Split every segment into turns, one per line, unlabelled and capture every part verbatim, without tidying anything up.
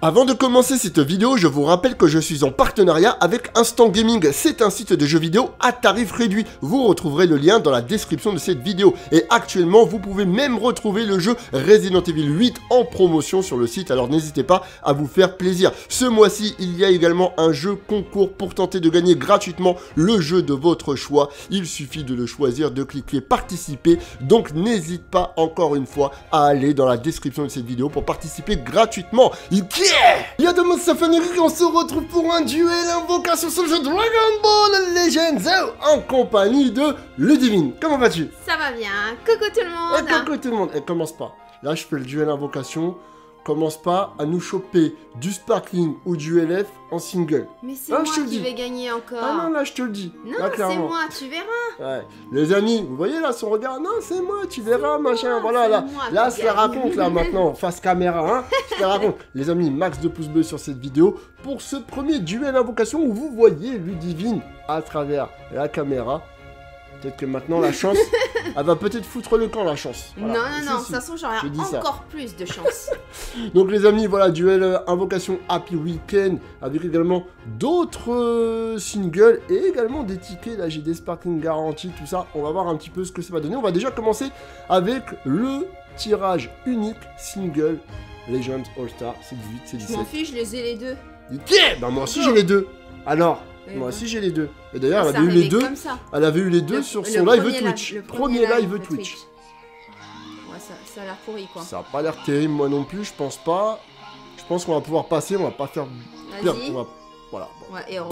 Avant de commencer cette vidéo, je vous rappelle que je suis en partenariat avec Instant Gaming. C'est un site de jeux vidéo à tarif réduit. Vous retrouverez le lien dans la description de cette vidéo. Et actuellement, vous pouvez même retrouver le jeu Resident Evil huit en promotion sur le site. Alors n'hésitez pas à vous faire plaisir. Ce mois-ci, il y a également un jeu concours pour tenter de gagner gratuitement le jeu de votre choix. Il suffit de le choisir, de cliquer participer. Donc n'hésite pas encore une fois à aller dans la description de cette vidéo pour participer gratuitement. Yeah! Yo tout le monde, c'est Fenric, on se retrouve pour un duel invocation sur le jeu Dragon Ball Legends en compagnie de Ludivine. Comment vas-tu?
Ça va bien, coucou tout le monde.
Et coucou tout le monde, et commence pas. Là je fais le duel invocation, commence pas à nous choper du sparkling ou du L F en single.
Mais c'est
Ah,
moi
je te le
qui
dis.
vais gagner encore.
Ah non, là je te le dis.
Non,
Là,
c'est
clairement.
moi, tu verras.
Ouais. Les amis, vous voyez là son regard? Non, c'est moi, tu verras, machin.
moi,
Voilà,
c'est
là,
moi
là,
qui
je la
gagne.
raconte là maintenant, face caméra, hein. Je la raconte. Les amis, max de pouces bleus sur cette vidéo pour ce premier duel invocation où vous voyez Ludivine à travers la caméra. Peut-être que maintenant la chance, elle va peut-être foutre le camp, la chance. Voilà.
Non,
Si,
non, non, de
si.
toute façon, j'aurai
Je dis ça.
encore plus de chance.
Donc les amis, voilà, duel euh, invocation Happy Weekend, avec également d'autres euh, singles et également des tickets, là j'ai des sparkling garantis, tout ça, on va voir un petit peu ce que ça va donner. On va déjà commencer avec le tirage unique single Legends All Star, c'est dix-huit, c'est
Je m'en
dix-sept.
fiche, je les ai les deux.
Yeah, bah moi aussi j'ai les deux. Alors,
Eh
moi
ben.
aussi j'ai les deux. Et d'ailleurs,
Ah,
elle
ça
avait eu les
arrivait
deux,
comme ça.
elle avait eu les deux
Le-
sur
le
son live
premier
Twitch.
live- le
Premier live Twitch.
Ouais, ça, ça a l'air pourri, quoi.
Ça a pas l'air terrible moi non plus, je pense pas. Je pense qu'on va pouvoir passer, on va pas faire perdre.
Vas-y.
on va- Voilà. bon.
Ouais, héros.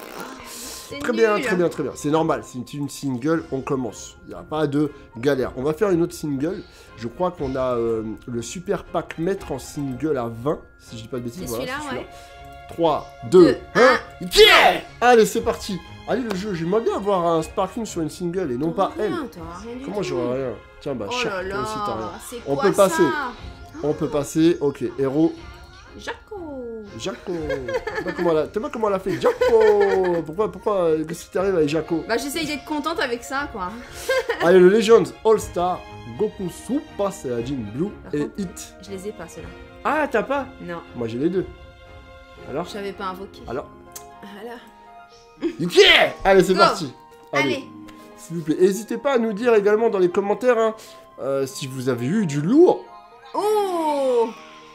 C'est
Très bien,
nul.
très bien, très bien. C'est normal, c'est une single, on commence. Il n'y a pas de galère. On va faire une autre single. Je crois qu'on a euh, le super pack maître en single à vingt, si je dis pas de bêtises.
C'est
Voilà,
celui-là, ouais.
trois, deux,
Deux,
un. Yeah! Allez, c'est parti. Allez, le jeu, j'aimerais bien avoir un sparkling sur une single et non pas
T'auras
elle.
rien, t'auras rien du
Comment
tout.
j'aurais rien? Tiens, bah,
Oh
chat,
là
toi aussi t'as rien.
là, c'est
On
quoi
peut passer.
ça?
On peut passer, ok, héros.
Jaco.
Jaco. T'aimes pas comment elle a- t'aimes pas comment elle a fait Jaco. Pourquoi, pourquoi, euh, qu'est-ce qui t'arrive avec Jaco?
Bah j'essaye d'être contente avec ça, quoi.
Allez, le Legends All-Star, Goku Super Saiyajin Blue
Par
et
contre-
Hit.
Je les ai pas, ceux-là.
Ah, t'as pas?
Non,
Moi j'ai les deux. Alors
je savais pas invoquer.
Alors
Voilà.
Yeah! Allez, c'est
Go.
parti.
Allez.
S'il vous plaît, n'hésitez pas à nous dire également dans les commentaires hein, euh, si vous avez eu du lourd.
Oh.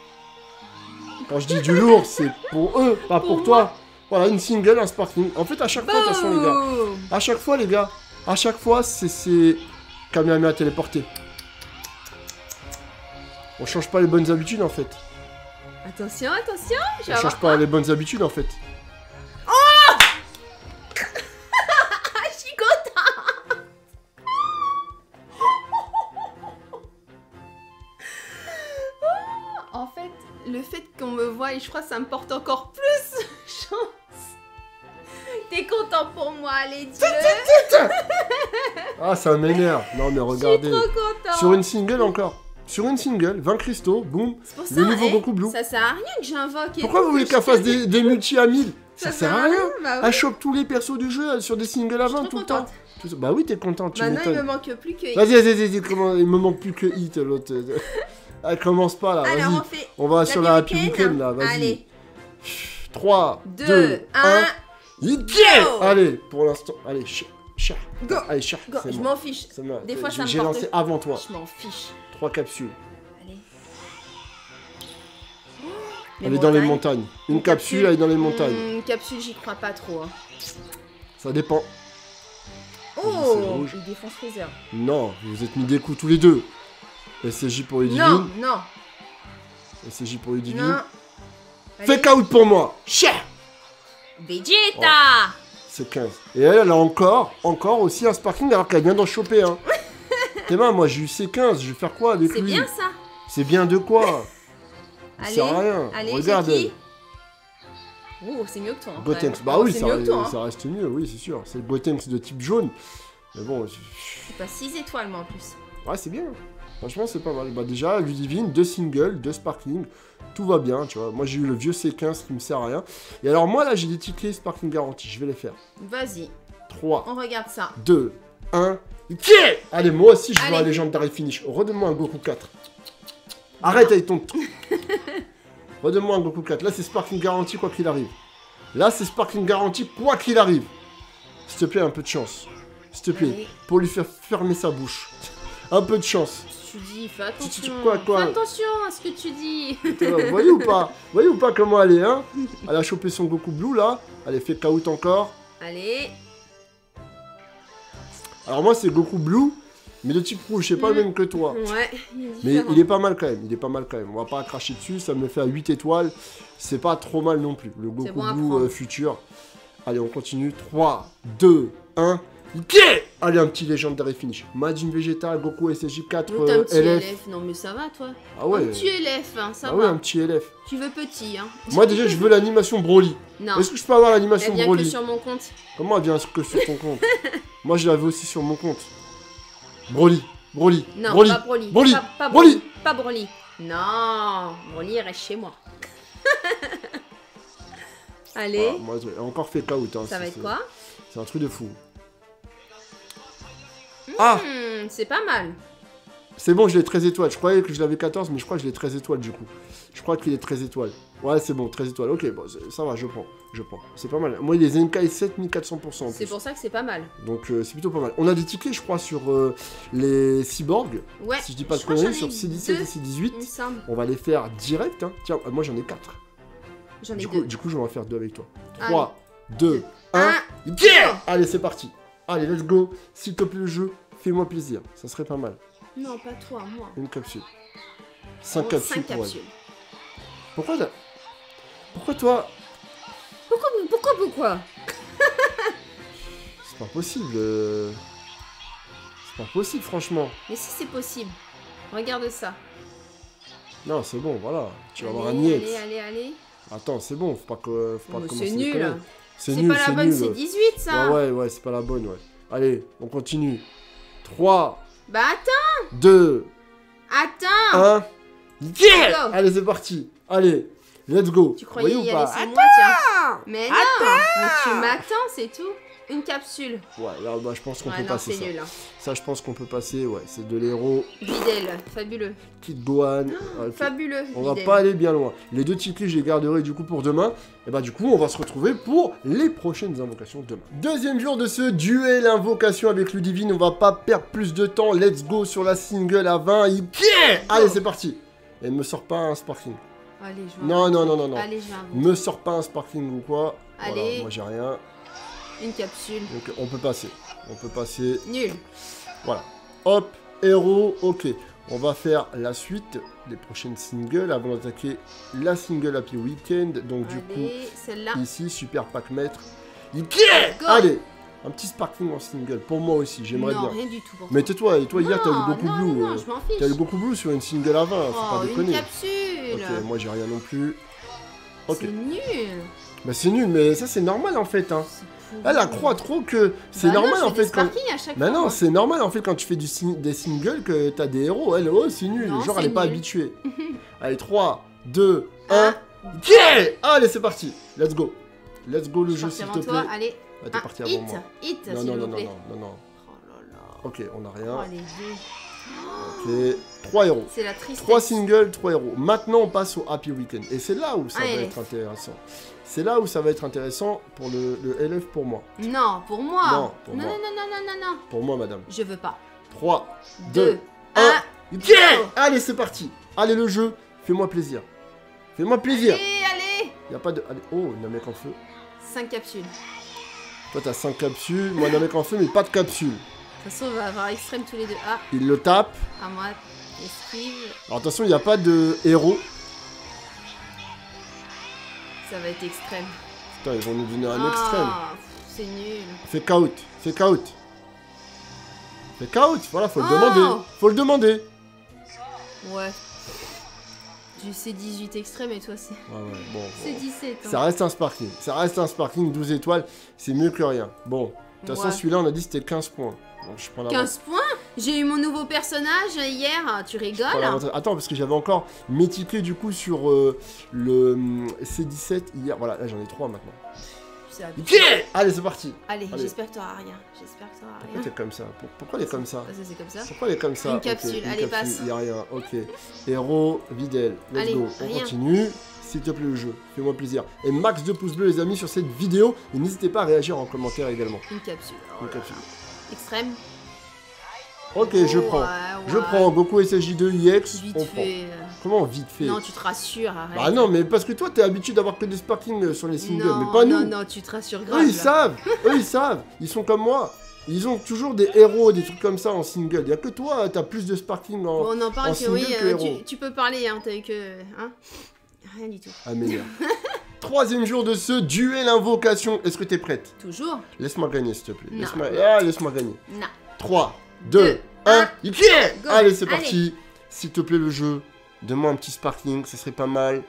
Quand je dis du lourd, c'est pour eux, pas pour,
Pour
toi. Voilà, une single, un sparkling. En fait, à chaque fois, de toute façon, les gars,
Boum.
à chaque fois, les gars, à chaque fois, c'est c'est Kamehameha téléporté. On change pas les bonnes habitudes, en fait.
Attention, attention, je vais
On
avoir
change pas les bonnes habitudes, en fait.
Ah, je suis content. En fait, le fait qu'on me voie, je crois que ça me porte encore plus chance. T'es content pour moi, allez, dis-le.
Ah, ça m'énerve. Non, mais
Je suis
regardez.
trop content.
Sur une single encore. Sur une single, vingt cristaux, boum.
C'est pour ça,
le nouveau
eh,
Goku Blue.
ça sert à rien que j'invoque. et
Pourquoi
tout,
vous voulez
que
qu'elle
je-
fasse des, des multi à mille? Ça, sert à rien.
Bah oui.
Elle chope tous les persos du jeu sur des singles à
Je suis
vingt
trop
tout le temps.
contente.
Tout ça- Bah oui, t'es contente, tu
Maintenant, il me
m'étonnes.
manque plus que.
Vas-y, vas-y, vas-y, comment... il me manque plus que Hit, l'autre. Elle commence pas là,
Alors, on
vas-y.
fait.
On va sur la Happy
Weekend.
Weekend là, vas-y.
Allez,
trois,
deux,
deux,
un.
un. Yeah!
Go!
Allez, pour l'instant, allez, chat. Chat.
Go.
Allez, chat.
Go,
c'est
je
moi.
m'en fiche.
C'est moi.
Des fois,
J'ai-
ça me
J'ai
porte-
lancé avant toi.
Je m'en fiche.
Trois capsules.
Allez.
Elle est dans les montagnes. Une,
Une
capsule,
capsule.
elle est dans les montagnes.
Hmm, Une capsule, j'y crois pas trop. hein.
Ça dépend. c'est
Oh,
rouge.
il défonce Freezer.
Non, vous vous êtes mis des coups tous les deux. S C J pour
Non,
Ludivine.
non,
S C J pour Ludivine.
non.
Fake out pour moi. Chien.
Vegeta.
C'est quinze. Et elle, elle a encore, encore aussi un sparkling alors qu'elle vient d'en choper un. T'es mal, moi j'ai eu C quinze, je vais faire quoi avec
C'est
lui?
bien ça.
C'est bien de quoi? Ça
Allez,
sert à rien.
allez,
Regarde
j'ai
elle.
qui Oh, c'est mieux que toi. hein,
Gotenks.
quand même.
Bah
Oh,
oui,
c'est
ça,
mieux que toi. hein.
ça reste mieux, oui, c'est sûr. C'est le Gotenks de type jaune. Mais bon, je-
C'est pas six étoiles, moi en plus.
ouais, c'est bien. Franchement, c'est pas mal. Bah déjà, Ludivine, deux singles, deux sparkling. Tout va bien, tu vois. Moi, j'ai eu le vieux C quinze qui me sert à rien. Et alors, moi, là, j'ai des tickets sparkling garantis. Je vais les faire.
Vas-y,
trois,
on regarde ça.
deux, un. Yeah! Allez, moi aussi, je veux
Allez.
un Legendary Finish. Redonne-moi un Goku quatre. Arrête avec ton... Redonne-moi un Goku quatre. Là, c'est Sparking garanti quoi qu'il arrive. Là, c'est Sparking garanti quoi qu'il arrive. S'il te plaît, un peu de chance. S'il te plaît,
Allez.
pour lui faire fermer sa bouche. Un peu de chance.
Tu dis, fais attention.
Quoi, quoi?
Fais attention à ce que tu dis.
Vous voyez ou pas? Vous voyez ou pas comment elle est, hein? Elle a chopé son Goku Blue, là. Elle est fait K-out encore.
Allez.
Alors moi, c'est Goku Blue, mais de type rouge. C'est pas
Mm.
le même que toi.
Ouais, il est
Mais
différent.
il est pas mal quand même. Il est pas mal quand même. On va pas cracher dessus. Ça me fait à huit étoiles. C'est pas trop mal non plus. Le Goku
bon à
Blue
prendre.
euh, futur. Allez, on continue. trois, deux, un. Ok. Allez, un petit Legendary Finish. Majin Vegeta, Goku S S J quatre,
Donc t'as un
euh,
petit
L
L
F.
F. Non mais ça va toi.
Ah ouais.
Un petit L F, hein, ça
Ah
va.
ouais, un petit L F.
Tu veux petit, hein.
Moi déjà, je veux l'animation Broly.
Non.
Est-ce que je peux avoir
Elle
l'animation
vient que
Broly?
sur mon compte.
Comment elle vient que sur ton compte? Moi, je l'avais aussi sur mon compte. Broly. Broly.
Non,
Broly.
pas Broly.
Broly.
Pas, pas
Broly.
Broly. Pas Broly. Non, Broly il reste chez moi. Allez,
Ah, moi, j'ai encore fait K-out. Hein,
ça va
c'est-
être quoi?
C'est un truc de fou. Ah,
Hmm, c'est pas mal.
c'est bon, je l'ai treize étoiles. Je croyais que je l'avais quatorze, mais je crois que je l'ai treize étoiles du coup. Je crois qu'il est treize étoiles. Ouais, c'est bon, treize étoiles. Ok, bon, c'est- ça va, je prends. Je prends. C'est pas mal. Moi, il est N K sept mille quatre cents pour cent en
C'est
plus.
pour ça que c'est pas mal.
Donc, euh, c'est plutôt pas mal. On a des tickets, je crois, sur euh, les cyborgs.
Ouais.
Si je dis pas de
crois que
conneries,
j'en ai
sur C dix-sept
deux,
et C dix-huit.
il me semble.
On va les faire direct. Hein. Tiens, euh, moi j'en ai quatre.
J'en ai
Du coup,
deux.
du coup, je vais en faire deux avec toi.
Allez.
trois, deux,
Deux.
un.
Un.
Yeah. Allez, c'est parti. Allez, let's go. S'il te plaît, le jeu, fais-moi plaisir. Ça serait pas mal.
Non, pas toi, moi.
Une capsule. Cinq
Oh,
capsules
cinq
pour elle.
capsules.
Pourquoi t'as- Pourquoi toi...
Pourquoi, pourquoi, pourquoi?
C'est pas possible. euh. C'est pas possible, franchement.
Mais si c'est possible. Regarde ça.
Non, c'est bon, voilà. Tu vas avoir un
Allez,
niet.
allez, allez, allez.
Attends, c'est bon, faut pas, que... faut pas
Oh,
commencer
c'est
les
nul.
conneries. C'est
C'est
nul,
pas la
c'est
bonne,
nul.
c'est dix-huit ça.
Ouais, ouais, ouais, c'est pas la bonne, ouais. Allez, on continue. trois,
Bah attends,
deux,
attends.
un. Yeah.
Go.
Allez, c'est parti. Allez, let's go.
Tu croyais
Voyez
y
ou
aller
pas?
sans moi, tiens. Mais non, mais tu m'attends, c'est tout. Une capsule.
Ouais, là, bah, je pense qu'on
Ouais,
peut
non,
passer
c'est
ça.
nul. Hein.
Ça, je pense qu'on peut passer, ouais. C'est de l'héros.
Videl, fabuleux.
Kid Gohan. ouais,
Fabuleux.
On va
Videl.
pas aller bien loin. Les deux tickets, je les garderai du coup pour demain. Et bah du coup, on va se retrouver pour les prochaines invocations demain. Deuxième jour de ce duel invocation avec Ludivine. On va pas perdre plus de temps. Let's go sur la single à vingt. Yeah. Allez, c'est parti. Et me sort pas un sparking.
Allez, je vais
Non,
un
non,
truc.
non, non, non.
Allez, je vais un truc.
Me sort pas un sparking ou quoi. Voilà,
Allez.
moi j'ai rien.
Une capsule.
Donc on peut passer. On peut passer.
Nul.
Voilà. Hop, héros, ok. On va faire la suite des prochaines singles avant d'attaquer la single Happy Weekend. Donc du coup,
Allez, celle-là.
ici, super pack maître. Yeah.
Go.
Allez, un petit sparking en single pour moi aussi, j'aimerais
Non,
bien.
rien du tout. Pour
Mais
toi.
tais-toi, et toi hier t'as eu
Non,
beaucoup
non,
blue.
Non,
euh,
je m'en fiche.
T'as eu beaucoup blue sur une single à vingt, faut
Oh,
pas
une
déconner.
capsule.
Ok, moi j'ai rien non plus. Ok.
C'est nul.
Bah c'est nul, mais ça c'est normal en fait. Hein.
C'est pourri.
Elle elle croit trop que c'est
Bah non,
normal
je
en
fais des
fait quand.
sparking à chaque
Bah
fois.
non, c'est normal en fait quand tu fais du sing- des singles que t'as des héros. Elle, oh c'est nul.
Non,
Genre
c'est
elle est pas
nul.
habituée. Allez, trois, deux,
Un.
un. Yeah. Allez, c'est parti. Let's go. Let's go le
Je
jeu
suis
s'il
partie
te
avant
plaît.
toi. Allez.
Ah, t'es
Un
parti
hit.
avant moi.
Hit,
Non,
s'il
non,
vous
non, non,
plaît.
non, non, non.
Oh là là.
Ok, on a
Oh,
rien.
les deux.
Ok, trois héros.
C'est la tristesse.
Trois singles, trois héros. Maintenant, on passe au Happy Weekend. Et c'est là où ça
Un
va
L F.
être intéressant. C'est là où ça va être intéressant pour le, le L F pour moi.
Non, pour moi.
Non, pour
non,
moi.
non, non, non, non, non, non.
Pour moi, madame.
Je veux pas.
trois,
Deux,
deux,
un.
un. Yeah. Allez, c'est parti. Allez, le jeu. Fais-moi plaisir. Fais-moi plaisir.
Allez, allez.
Y a pas de... Allez. Oh, un mec en feu.
Cinq capsules.
Toi, t'as cinq capsules. Moi, un mec en feu, mais pas de capsules.
De toute façon, on va avoir extrême tous les deux. Ah,
Il le tape.
à moi. Esquive.
Alors, attention, il n'y a pas de héros.
Ça va être extrême.
Putain, ils vont nous donner un
Ah,
extrême.
pff, C'est nul.
Fais K-out, fais K-out. Fais K-out, voilà, faut le
Oh.
demander. Faut le demander.
Ouais. Du C dix-huit extrême et toi c'est
Ouais, ouais, bon. bon.
C dix-sept. hein.
Ça reste un sparking. Ça reste un sparking, douze étoiles. C'est mieux que rien. Bon, de toute façon,
Ouais.
celui-là, on a dit c'était quinze points. Donc, je prends la
quinze points. J'ai eu mon nouveau personnage hier. Tu
prends
rigoles?
l'avantage. Attends, parce que j'avais encore mes tickets du coup sur euh, le hum, C dix-sept hier. Voilà, là, j'en ai trois maintenant.
C'est habitué.
Yeah. Allez, c'est parti.
Allez,
Allez.
j'espère que t'auras rien. J'espère que t'auras
Pourquoi
rien.
t'es comme ça Pour- Pourquoi elle est comme ça
Ah, ça c'est comme ça.
Pourquoi elle est comme ça
Une
Ok,
capsule,
une
allez,
capsule,
passe.
Il y a rien, ok. Héros, Videl, let's
Allez,
go. On
rien.
continue. s'il te plaît, le jeu. Fais-moi plaisir. Et max de pouces bleus, les amis, sur cette vidéo. Et n'hésitez pas à réagir en commentaire également.
Une capsule. Oh
Une capsule.
Extrême.
Ok, je
Oh,
prends.
ouais,
Je
ouais.
prends Goku S S J deux I X.
Vite
On prend.
fait.
Comment vite fait?
Non, tu te rassures, arrête.
Bah non, mais parce que toi, t'es habitué d'avoir que des sparkings sur les singles,
non,
mais pas nous.
Non, non, tu te rassures grave.
Eux, ils
là.
savent. Eux, ils savent. Ils sont comme moi. Ils ont toujours des héros, des trucs comme ça en single. Y a que toi, t'as plus de sparking en.
Bon, on en parle
en
que
single
oui,
que
euh,
héros.
tu, tu peux parler, hein, t'as eu que... Hein rien du tout.
Ah, m'énerve. Troisième jour de ce duel invocation. Est-ce que t'es prête?
Toujours?
Laisse-moi gagner, s'il te plaît.
Non.
Laisse-moi ah, laisse-moi gagner.
Non.
trois, deux,
Deux,
un,
un.
yeah.
Go.
Allez, c'est
Allez.
parti. S'il te plaît, le jeu. Donne-moi un petit sparking, ce serait pas mal.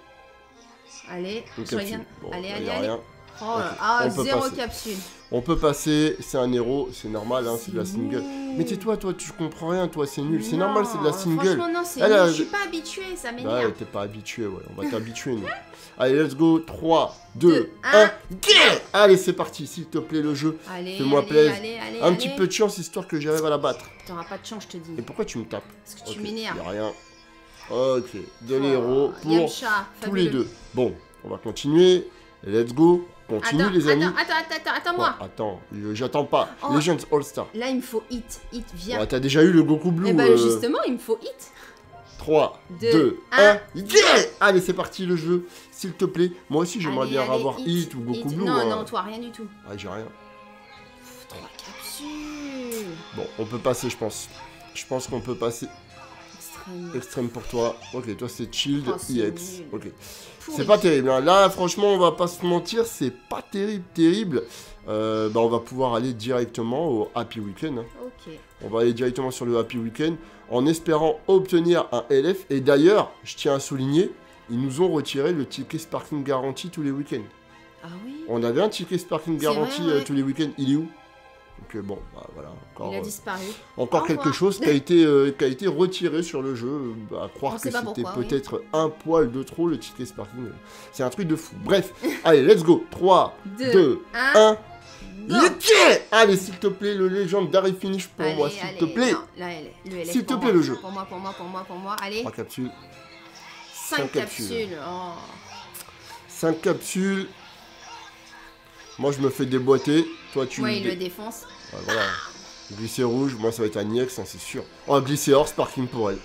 Allez,
Une
je
capsule.
regarde.
Bon,
allez,
y a
allez, allez.
rien.
Oh,
Ok,
là, ah,
on peut
zéro
passer.
capsule.
On peut passer, c'est un héros, c'est normal, hein, c'est de la
C'est
single.
nul.
Mais tais-toi, toi, tu comprends rien, toi, c'est nul. C'est
Non,
normal, c'est de la single.
Franchement, non, c'est
Elle
nul.
a-
Je suis pas habituée, ça
Bah ouais,
m'énerve.
t'es pas habitué, ouais. On va t'habituer, nous. Allez, let's go. trois, deux,
Deux,
un.
un.
Yeah. Allez, c'est parti, s'il te plaît, le jeu.
Allez,
Fais-moi
allez,
plaisir.
allez, allez,
Un
allez.
petit peu de chance, histoire que j'arrive à la battre.
T'auras pas de chance, je te dis.
Et pourquoi tu me tapes?
Parce que tu
Ok,
m'énerves.
y a rien. Ok, de
Oh,
l'héros pour
Yamcha,
tous les
fabuleux.
deux. Bon, on va continuer. Let's go. Continue,
Attends,
les amis.
attends, attends, attends, attends, attends-moi.
Bon, attends, je- j'attends pas.
Oh.
Legends All-Star.
Là, il me faut hit. Hit, viens.
Ouais, t'as déjà eu le Goku Blue.
Eh ben,
euh,
justement, il me faut hit.
trois,
Deux,
deux,
un.
un. Yeah. Allez, c'est parti le jeu. S'il te plaît. Moi aussi, j'aimerais
Allez,
bien
allez,
avoir
hit,
Hit ou Goku
hit.
Blue.
Non,
hein.
non, toi, rien du tout.
Ah, j'ai rien.
Pff, Trois capsules.
Bon, on peut passer, je pense. Je pense qu'on peut passer.
Extrême.
Extrême pour toi. Ok, toi, c'est Shield
Oh, c'est
I X.
nul.
Ok.
Pourri.
C'est pas terrible. hein. Là, franchement, on va pas se mentir. C'est pas terrible, terrible. Euh, bah, on va pouvoir aller directement au Happy Weekend. hein.
Ok.
On va aller directement sur le Happy Weekend en espérant obtenir un L F. Et d'ailleurs, je tiens à souligner, ils nous ont retiré le ticket Sparking Garantie tous les week-ends.
Ah oui.
On avait un ticket Sparking
C'est
Garantie
vrai,
euh,
ouais.
tous les week-ends. Il est où? Donc euh, bon, bah, voilà, encore,
Il a
euh,
disparu.
encore
Au
quelque
revoir.
chose qui a été, euh, qui a été retiré sur le jeu. Bah, à croire
On
que
sait pas
c'était
pourquoi, oui.
peut-être un poil de trop le ticket Sparking. C'est un truc de fou. Bref, allez, let's go. trois,
Deux,
deux,
un.
un.
Go.
Yeah. Allez, s'il te plaît, le légendaire finish pour
Allez,
moi, s'il
allez.
te plaît.
Non, là, elle est- le L F
S'il te
pour
plaît,
moi.
le jeu.
Pour moi, pour moi, pour moi, pour moi. Allez.
trois capsules.
Cinq
cinq capsules.
capsules. Oh.
cinq capsules. Moi, je me fais déboîter. Toi, tu...
Moi, il
dé-
le défonce.
Ouais, voilà. Glisser rouge, moi, ça va être un I X, hein, c'est sûr. Oh, glisser hors, Sparking pour elle.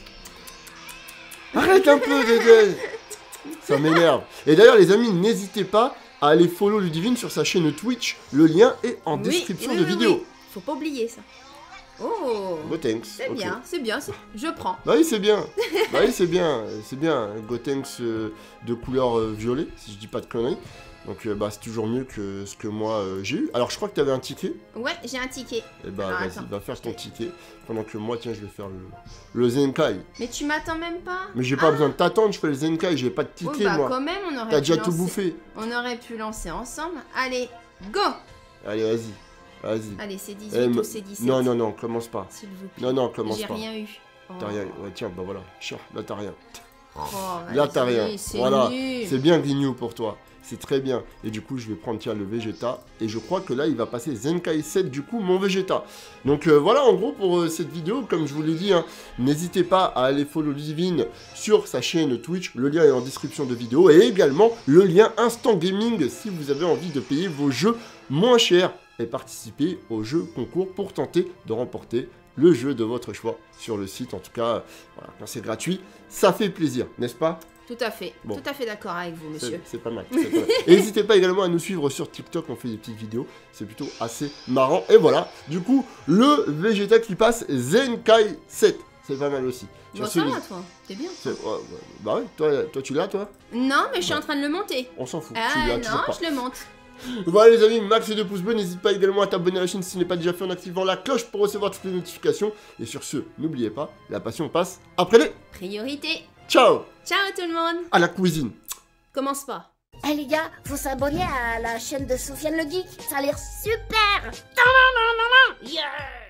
Arrête un peu, Dédé. Ça m'énerve. Et d'ailleurs, les amis, n'hésitez pas à aller follow Ludivine sur sa chaîne Twitch. Le lien est en
Oui,
description
oui,
de
oui,
vidéo.
oui. Faut pas oublier ça. Oh.
Go thanks.
C'est
Ok.
bien, c'est bien. c'est- Je prends.
Bah oui, c'est bien. Bah oui, c'est bien. C'est bien. Gotenks euh, de couleur euh, violet, si je dis pas de conneries. Donc, euh, bah, c'est toujours mieux que ce que moi euh, j'ai eu. Alors, je crois que tu avais un ticket.
Ouais, j'ai un ticket.
Et bah,
Alors,
vas-y,
attends.
va faire ton ticket. Pendant que moi, tiens, je vais faire le, le Zenkai.
Mais tu m'attends même pas.
Mais j'ai pas besoin de t'attendre, je fais le Zenkai. J'ai pas de
Oui,
ticket,
bah
moi.
quand même, on aurait
T'as
pu
déjà tout
lancer-
bouffé.
On aurait pu lancer ensemble. Allez, go.
Allez, vas-y. Vas-y.
Allez, c'est dix-huit
Eh, me-
ou c'est dix-sept.
Non, non, non, commence pas.
S'il vous plaît.
Non, non, commence
J'ai
pas.
rien eu. Oh.
T'as rien. Ouais, tiens, bah voilà. Chiant, là, t'as rien.
Oh,
Là, t'as
vas-y,
rien.
C'est
Voilà.
nul.
C'est bien Grignou pour toi. C'est très bien. Et du coup, je vais prendre, tiens, le Vegeta. Et je crois que là, il va passer Zenkai sept, du coup, mon Vegeta. Donc euh, voilà, en gros, pour euh, cette vidéo, comme je vous l'ai dit, hein, n'hésitez pas à aller follow Ludivine sur sa chaîne Twitch. Le lien est en description de vidéo. Et également, le lien Instant Gaming si vous avez envie de payer vos jeux moins chers et participer au jeu concours pour tenter de remporter le jeu de votre choix sur le site. En tout cas, euh, voilà, quand c'est gratuit, ça fait plaisir, n'est-ce pas?
Tout à fait.
Bon.
Tout à fait d'accord avec vous, monsieur.
C'est c'est pas mal. c'est pas mal. Et n'hésitez pas également à nous suivre sur TikTok, on fait des petites vidéos, c'est plutôt assez marrant. Et voilà, du coup, le Vegeta qui passe Zenkai sept, c'est pas mal aussi.
Bon,
Sur
ça
celui-
va, toi. T'es bien.
c'est- ouais, ouais, bah ouais, toi, toi tu l'as, toi?
Non, mais je suis
Ouais.
en train de le monter.
On s'en fout, tu
Ah
l'as toujours
non,
pas.
je le monte.
Voilà les amis, max de pouces bleus, n'hésite pas également à t'abonner à la chaîne si ce n'est pas déjà fait en activant la cloche pour recevoir toutes les notifications. Et sur ce, n'oubliez pas, la passion passe après les...
Priorité.
Ciao.
Ciao tout le monde.
À la cuisine.
Commence pas.
Eh les gars, faut s'abonner à la chaîne de Sofiane le Geek, ça a l'air super. Yeah.